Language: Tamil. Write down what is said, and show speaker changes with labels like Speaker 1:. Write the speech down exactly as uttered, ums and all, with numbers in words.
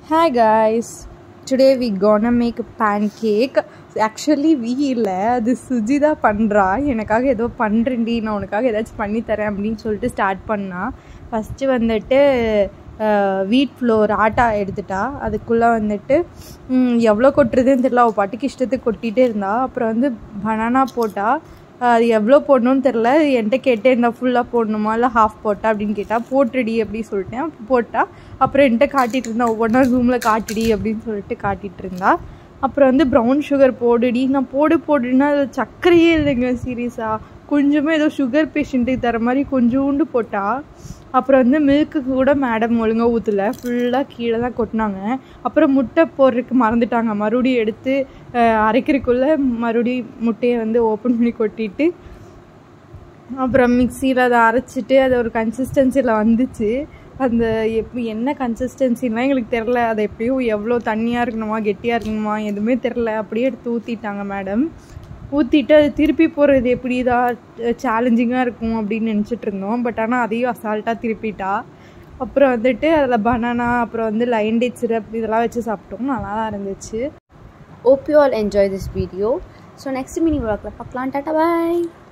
Speaker 1: Hi guys, today we gonna make a pancake. Actually we இல்லை அது சுஜி தான் பண்ணுறா. எனக்காக ஏதோ பண்ணுறேன்டி, நான் உனக்காக ஏதாச்சும் பண்ணி தரேன் அப்படின்னு சொல்லிட்டு ஸ்டார்ட் பண்ணா. ஃபஸ்ட்டு வந்துட்டு வீட் ஃப்ளோர் ஆட்டா எடுத்துட்டா. அதுக்குள்ளே வந்துட்டு எவ்வளோ கொட்டுறதுன்னு தெரியல, அவள் பாட்டுக்கு இஷ்டத்துக்கு கொட்டிகிட்டே இருந்தா. அப்புறம் வந்து பனானா போட்டா. அது எவ்வளோ போடணும்னு தெரில, என்கிட்ட கேட்டே இருந்தால் ஃபுல்லாக போடணுமா இல்லை ஹாஃப் போட்டா அப்படின்னு கேட்டால் போட்டுடி அப்படின்னு சொல்லிட்டேன். போட்டா. அப்புறம் என்கிட்ட காட்டிகிட்டு இருந்தா, ஒவ்வொன்றா ரூமில் காட்டிடி அப்படின்னு சொல்லிட்டு காட்டிகிட்டு இருந்தா. அப்புறம் வந்து ப்ரௌன் சுகர் போடுடி, நான் போடு போடுன்னா அது சர்க்கரையே இல்லைங்க சீரியஸாக. கொஞ்சமே ஏதோ சுகர் பேஷண்ட்டுக்கு தர மாதிரி கொஞ்சோண்டு போட்டா. அப்புறம் வந்து மில்க்கு கூட மேடம் ஒழுங்காக ஊற்றலை, ஃபுல்லாக கீழே தான் கொட்டினாங்க. அப்புறம் முட்டை போடுறதுக்கு மறந்துட்டாங்க, மறுபடியும் எடுத்து அரைக்கிறதுக்குள்ளே மறுபடியும் முட்டையை வந்து ஓப்பன் பண்ணி கொட்டிட்டு அப்புறம் மிக்சியில் அதை அரைச்சிட்டு அது ஒரு கன்சிஸ்டன்சியில் வந்துச்சு. அந்த எப்படி என்ன கன்சிஸ்டன்சிலாம் எங்களுக்கு தெரில, அது எப்படியும் எவ்வளோ தண்ணியாக இருக்கணுமா கெட்டியாக இருக்கணுமா எதுவுமே தெரில. அப்படியே எடுத்து ஊற்றிட்டாங்க மேடம். ஊற்றிட்டு அது திருப்பி போடுறது எப்படி தான் சேலஞ்சிங்காக இருக்கும் அப்படின்னு நினச்சிட்டு இருந்தோம். பட் ஆனால் அதையும் அசால்ட்டாக திருப்பிட்டா. அப்புறம் வந்துட்டு அதில் பனானா அப்புறம் வந்து லைன் டேட் சிரப் இதெல்லாம் வச்சு சாப்பிட்டோம், நல்லா தான் இருந்துச்சு.
Speaker 2: Hope you all enjoy this video. So next mini vlog la pakkalam. Tata bye.